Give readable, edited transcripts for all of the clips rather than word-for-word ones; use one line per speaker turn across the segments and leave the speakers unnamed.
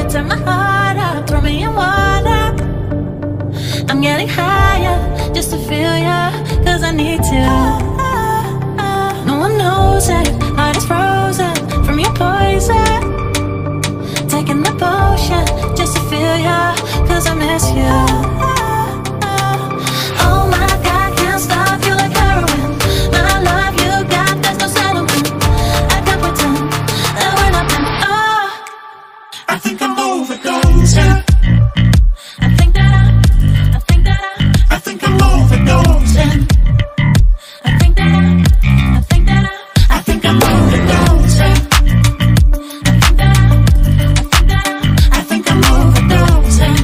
You tear my heart up, throw me in water. I'm getting higher just to feel ya, cause I need to. No one knows it, heart is frozen from your poison. Taking the potion just to feel ya, cause I miss you. Oh my God, can't stop you like heroin. My love you got, there's no settlement. I can't pretend that we're not meant. Oh,
I think I'm overdosing.
I think that
I think I'm overdosing.
I think that
I think I'm overdosing. I think I'm overdosing.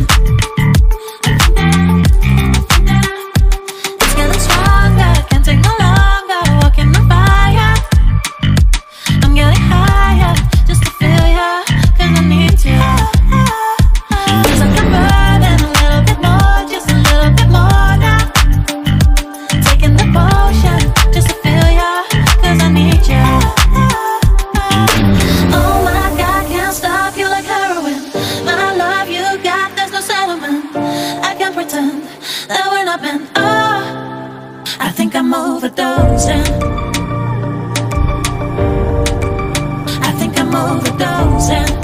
it's getting stronger, can't take no longer. Walking on fire, I'm getting higher just to feel ya, cause I need you. Cause I'm converting a little bit more, just a little bit more now. Taking the potion just to feel ya, cause I need you. Oh my God, can't stop you like heroin. My love you got, there's no settlement. I can't pretend that we're not meant. Oh, I think I'm overdosing. I think I'm overdosing.